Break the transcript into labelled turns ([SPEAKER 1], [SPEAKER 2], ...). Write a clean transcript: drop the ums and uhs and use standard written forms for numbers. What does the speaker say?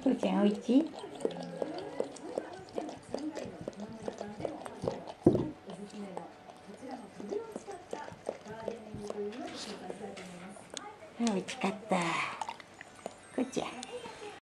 [SPEAKER 1] ふーちゃんおいしい？おいしかった。こっちゃ。